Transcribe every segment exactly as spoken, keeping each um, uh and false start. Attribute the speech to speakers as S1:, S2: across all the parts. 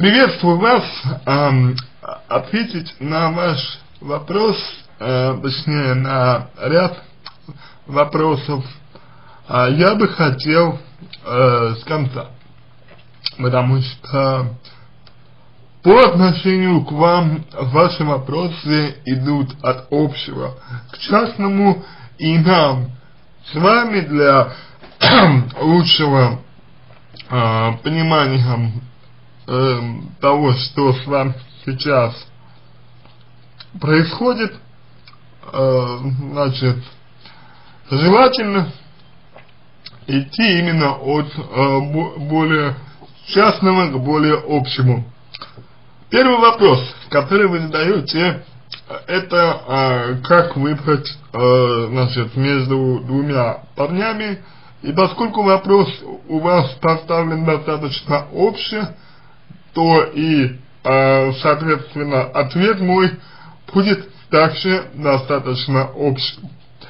S1: Приветствую вас. Эм, ответить на ваш вопрос, э, точнее на ряд вопросов, э, я бы хотел э, с конца, потому что по отношению к вам ваши вопросы идут от общего к частному, и нам с вами для лучшего э, понимания э, того, что с вами сейчас происходит, э, значит, желательно идти именно от э, более частного к более общему. Первый вопрос, который вы задаете, это э, как выбрать, э, значит, между двумя парнями. И поскольку вопрос у вас поставлен достаточно общий, то и, э, соответственно, ответ мой будет также достаточно общим.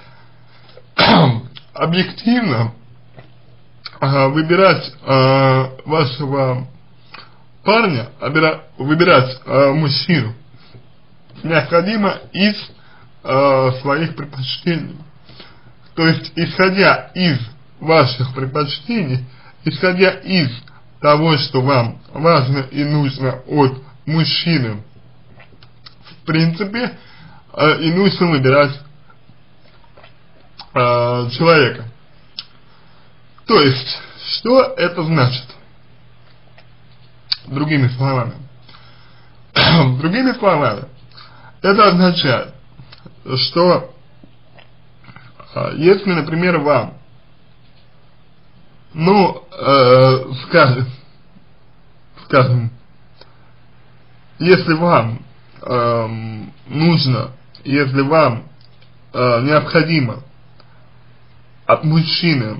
S1: Объективно э, выбирать э, вашего парня, выбирать э, мужчину необходимо из э, своих предпочтений. То есть, исходя из ваших предпочтений, исходя из того, что вам важно и нужно от мужчины, в принципе, э, и нужно выбирать э, человека. То есть, что это значит? Другими словами. Другими словами, это означает, что э, если, например, вам, ну, э, скажем, скажем, если вам э, нужно, если вам э, необходимо от мужчины,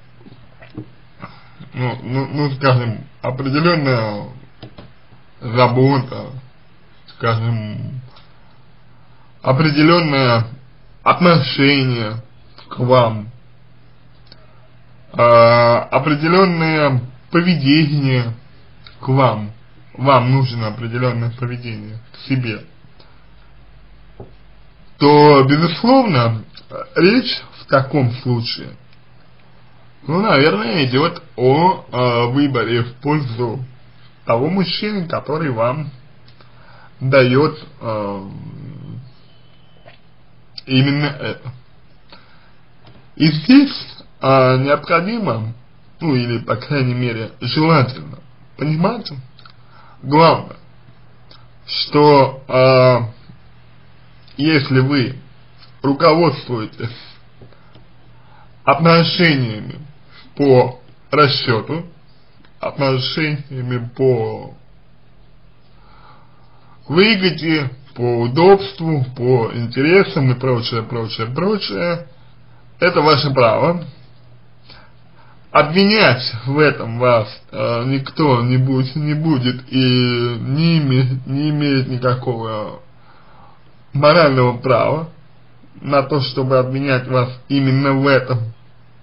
S1: ну, ну, ну, скажем, определенная забота, скажем, определенное отношение к вам, э, определенное поведение к вам, вам нужно определенное поведение к себе, то, безусловно, речь в таком случае, ну, наверное, идет о э, выборе в пользу того мужчины, который вам дает э, именно это. И здесь э, необходимо, ну или по крайней мере желательно понимать, главное, что э, если вы руководствуетесь отношениями по расчету, отношениями по выгоде, по удобству, по интересам и прочее, прочее, прочее, это ваше право. Обвинять в этом вас э, никто не будет, не будет и не имеет, не имеет никакого морального права на то, чтобы обвинять вас именно в этом.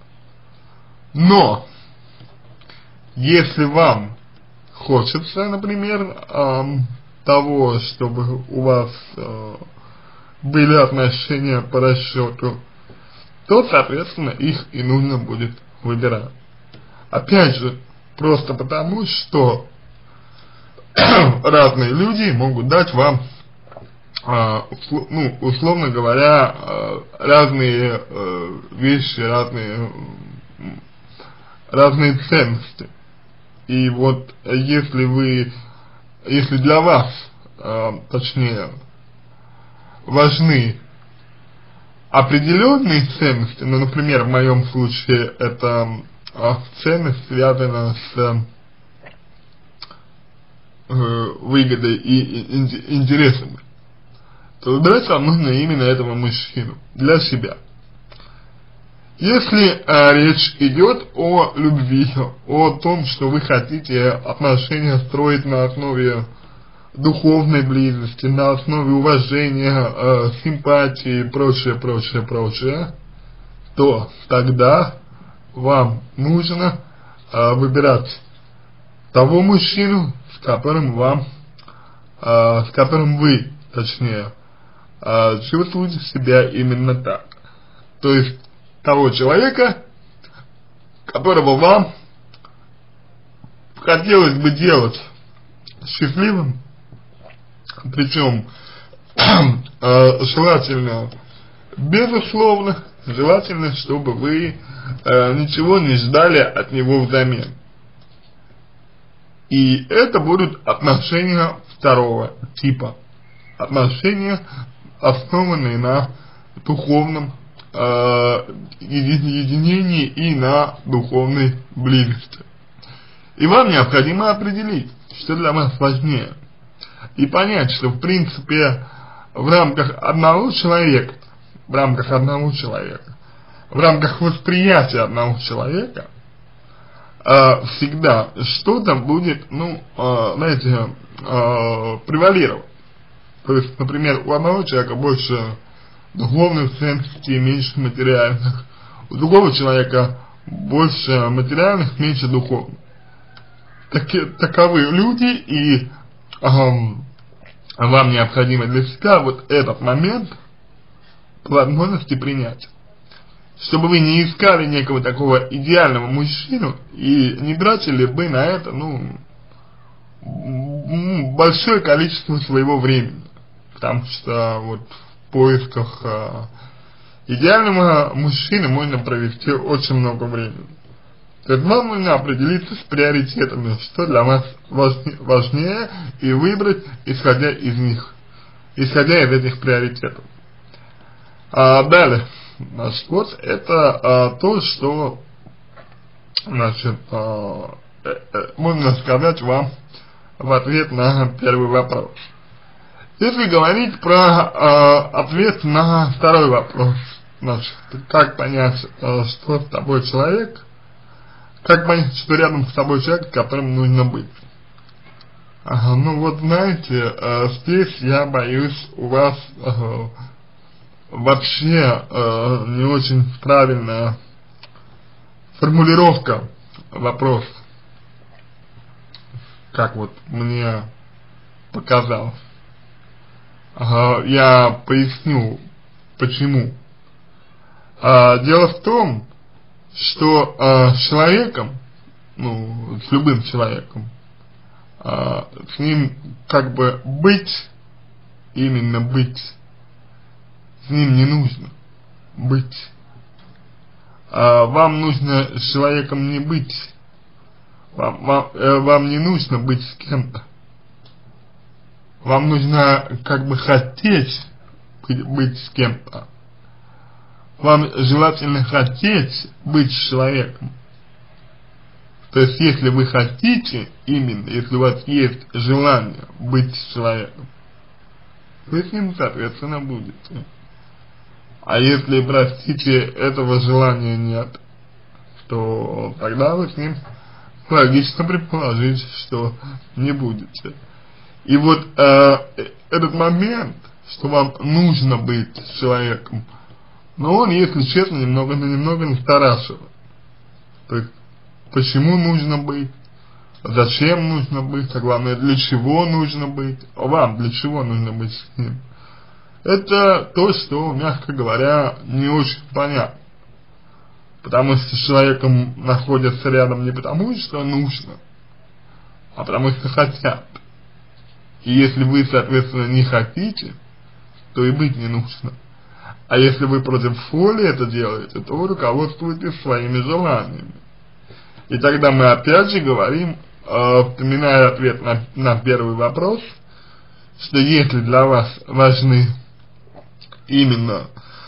S1: Но если вам хочется, например, эм, того, чтобы у вас э, были отношения по расчету, то, соответственно, их и нужно будет выбирать. Опять же, просто потому, что разные люди могут дать вам, э, услов, ну, условно говоря, э, разные э, вещи, разные, э, разные ценности. И вот если вы, если для вас, э, точнее, важны определенные ценности, ну, например, в моем случае это э, ценность связана с э, выгодой и, и интересами, то выбирать вам нужно именно этого мужчину для себя. Если э, речь идет о любви, о том, что вы хотите отношения строить на основе духовной близости, на основе уважения, э, симпатии и прочее, прочее, прочее, то тогда вам нужно э, выбирать того мужчину, с которым вам, э, с которым вы, точнее, э, чувствуете себя именно так. То есть того человека, которого вам хотелось бы делать счастливым, причем э, желательно, безусловно, желательно, чтобы вы э, ничего не ждали от него взамен. И это будут отношения второго типа. Отношения, основанные на духовном э, единении и на духовной близости. И вам необходимо определить, что для вас важнее. И понять, что в принципе в рамках одного человека, в рамках одного человека, в рамках восприятия одного человека, э, всегда что-то будет, ну, э, знаете, э, превалировать. То есть, например, у одного человека больше духовных ценностей, меньше материальных, у другого человека больше материальных, меньше духовных. Таки, таковы люди, и эм, вам необходимо для себя вот этот момент по возможности принять. Чтобы вы не искали некого такого идеального мужчину и не тратили бы на это, ну, большое количество своего времени. Потому что вот в поисках э, идеального мужчины можно провести очень много времени. То есть вам нужно определиться с приоритетами, что для вас важнее, и выбрать, исходя из них, исходя из этих приоритетов. А далее, значит, вот это а, то, что, значит, а, э, э, можно сказать вам в ответ на первый вопрос. Если говорить про а, ответ на второй вопрос, значит, как понять, а, что с тобой человек, как понять, что рядом с тобой человек, с которым нужно быть? Ага, ну вот знаете, э, здесь я боюсь, у вас э, вообще э, не очень правильная формулировка вопроса, как вот мне показалось. Ага, я поясню, почему. А, дело в том, что э, с человеком, ну, с любым человеком, э, с ним как бы быть, именно быть, с ним не нужно быть. Э, вам нужно с человеком не быть, вам, вам, э, вам не нужно быть с кем-то. Вам нужно как бы хотеть быть, быть с кем-то. Вам желательно хотеть быть с человеком. То есть, если вы хотите, именно, если у вас есть желание быть с человеком, вы с ним, соответственно, будете. А если, простите, этого желания нет, то тогда вы с ним логично предположить, что не будете. И вот э, этот момент, что вам нужно быть с человеком, но он, если честно, немного, немного настораживает. То есть, почему нужно быть, зачем нужно быть, а главное, для чего нужно быть, а вам для чего нужно быть с ним. Это то, что, мягко говоря, не очень понятно. Потому что с человеком находятся рядом не потому, что нужно, а потому что хотят. И если вы, соответственно, не хотите, то и быть не нужно. А если вы против воли это делаете, то вы руководствуетесь своими желаниями. И тогда мы опять же говорим, э, вспоминая ответ на, на первый вопрос, что если для вас важны именно,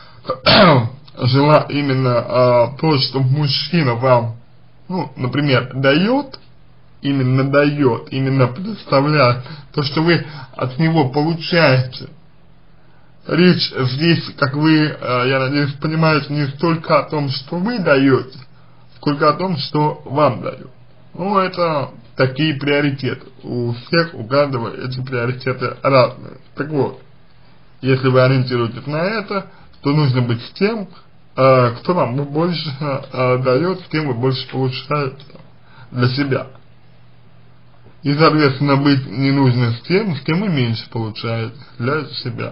S1: жела, именно э, то, что мужчина вам, ну, например, дает, именно дает, именно предоставляет, то, что вы от него получаете. Речь здесь, как вы, я надеюсь, понимаете, не столько о том, что вы даете, сколько о том, что вам дают. Ну, это такие приоритеты. У всех, у каждого эти приоритеты разные. Так вот, если вы ориентируетесь на это, то нужно быть с тем, кто вам больше дает, с кем вы больше получаете для себя. и, соответственно, быть не нужно с тем, с кем вы меньше получаете для себя.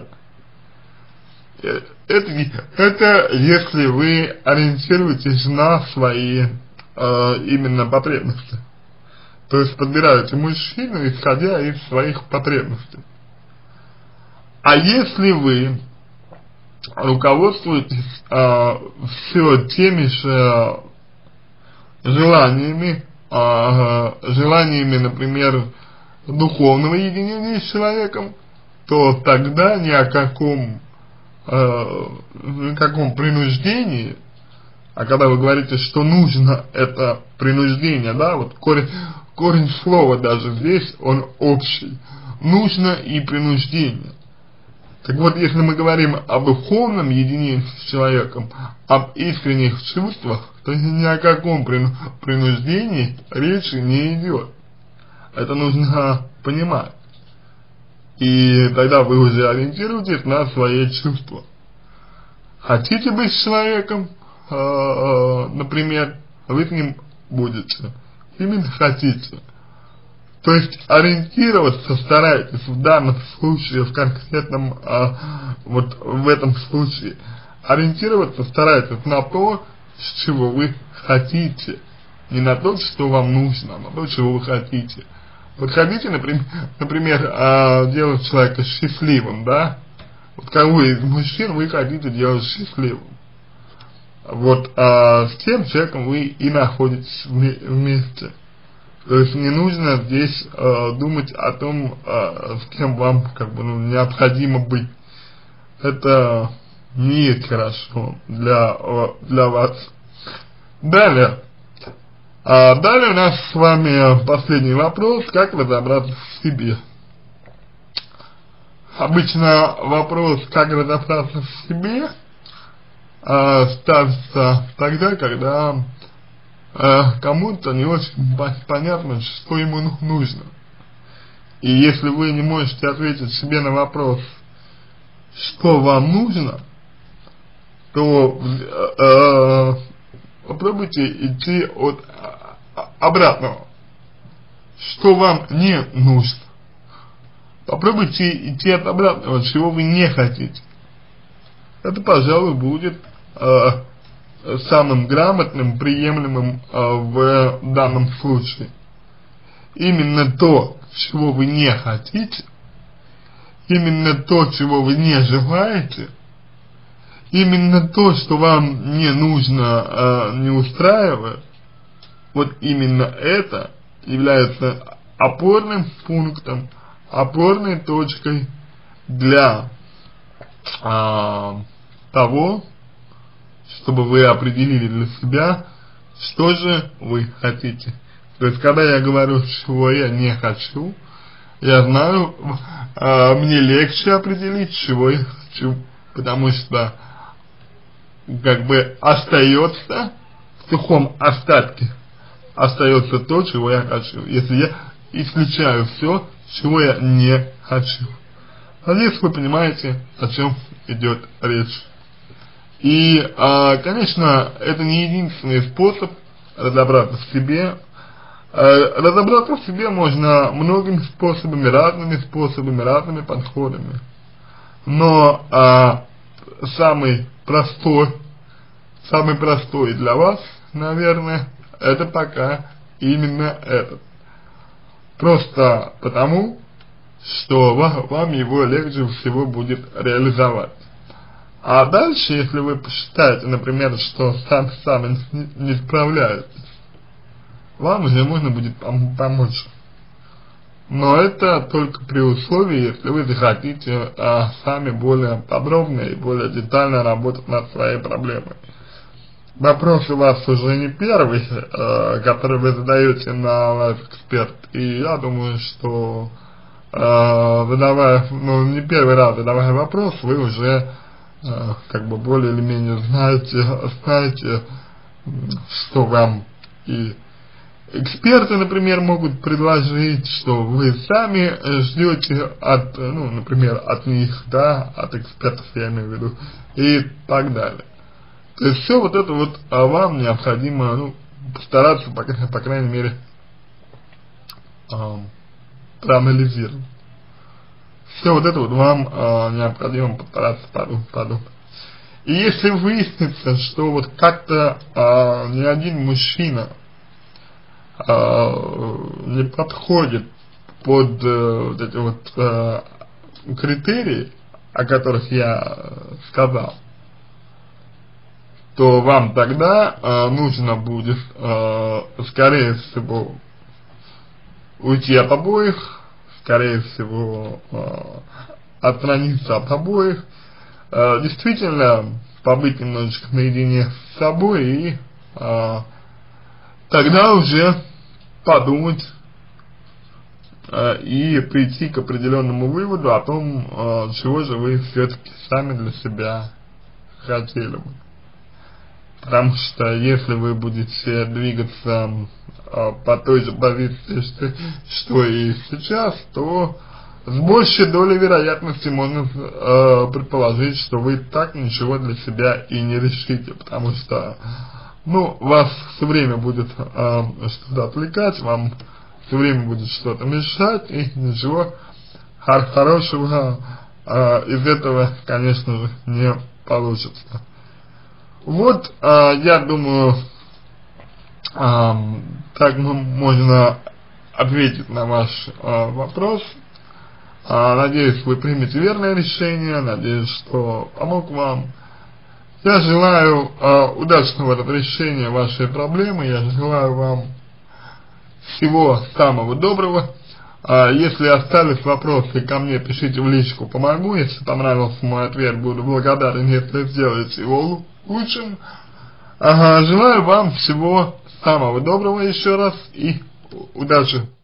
S1: Это, это если вы ориентируетесь на свои э, именно потребности. То есть подбираете мужчину, исходя из своих потребностей. А если вы руководствуетесь э, все теми же желаниями, э, желаниями, например, духовного единения с человеком, то тогда ни о каком, э, ни о каком принуждении, а когда вы говорите, что нужно это принуждение, да, вот корень, корень слова даже здесь, он общий, нужно и принуждение. Так вот, если мы говорим об духовном единении с человеком, об искренних чувствах, то ни о каком принуждении речи не идет. Это нужно понимать. И тогда вы уже ориентируетесь на свои чувства. Хотите быть с человеком, э, э, например, вы с ним будете. Именно хотите. То есть ориентироваться старайтесь в данном случае, в конкретном, а, вот в этом случае, ориентироваться старайтесь на то, с чего вы хотите, не на то, что вам нужно, а на то, чего вы хотите. Вот хотите, например, например а, делать человека счастливым, да? Вот кого из мужчин вы хотите делать счастливым? Вот а, с тем человеком вы и находитесь вместе. То есть не нужно здесь э, думать о том, э, с кем вам как бы ну, необходимо быть. Это не есть хорошо для, э, для вас. Далее. А далее у нас с вами последний вопрос, как разобраться в себе. Обычно вопрос, как разобраться в себе, э, ставится тогда, когда кому-то не очень понятно, что ему нужно. И если вы не можете ответить себе на вопрос, что вам нужно, то э, попробуйте идти от обратного. Что вам не нужно. Попробуйте идти от обратного, чего вы не хотите. Это, пожалуй, будет э, самым грамотным, приемлемым э, в данном случае. Именно то, чего вы не хотите, именно то, чего вы не желаете, именно то, что вам не нужно, э, не устраивает, вот именно это является опорным пунктом, опорной точкой для э, того, чтобы вы определили для себя, что же вы хотите. То есть, когда я говорю, чего я не хочу, я знаю, э, мне легче определить, чего я хочу, потому что, как бы, остается, в сухом остатке, остается то, чего я хочу, если я исключаю все, чего я не хочу. Надеюсь, вы понимаете, о чем идет речь. И, а, конечно, это не единственный способ разобраться в себе. А, разобраться в себе можно многими способами, разными способами, разными подходами. Но а, самый простой, самый простой для вас, наверное, это пока именно этот. Просто потому, что вам, вам его легче всего будет реализовать. А дальше, если вы посчитаете, например, что сам сами не, не справляетесь, вам уже можно будет пом помочь. Но это только при условии, если вы захотите а, сами более подробно и более детально работать над своей проблемой. Вопрос у вас уже не первый, э, который вы задаете на Life Expert, и я думаю, что э, задавая, ну не первый раз задавая вопрос, вы уже э, как бы более или менее знаете, знаете, что вам и эксперты, например, могут предложить, что вы сами ждете от, ну, например, от них, да, от экспертов я имею в виду, и так далее. То есть все вот это вот а вам необходимо, ну, постараться, по, по крайней мере, э, проанализировать. Все вот это вот вам э, необходимо постараться подумать. И если выяснится, что вот как-то э, ни один мужчина э, не подходит под э, вот эти вот э, критерии, о которых я сказал, то вам тогда э, нужно будет, э, скорее всего, уйти от обоих, скорее всего, э, отстраниться от обоих, э, действительно побыть немножечко наедине с собой и э, тогда уже подумать э, и прийти к определенному выводу о том, э, чего же вы все-таки сами для себя хотели бы. Потому что если вы будете двигаться э, по той же позиции, что, что и сейчас, то с большей долей вероятности можно э, предположить, что вы так ничего для себя и не решите, потому что, ну, вас все время будет э, что-то отвлекать, вам все время будет что-то мешать, и ничего хор хорошего э, из этого, конечно же, не получится. Вот, э, я думаю, э, так можно ответить на ваш э, вопрос. Э, надеюсь, вы примете верное решение, надеюсь, что помог вам. Я желаю э, удачного разрешения вашей проблемы, я желаю вам всего самого доброго. Э, если остались вопросы ко мне, пишите в личку, помогу. Если понравился мой ответ, буду благодарен, если сделаете его лучшим. Ага, желаю вам всего самого доброго еще раз и удачи.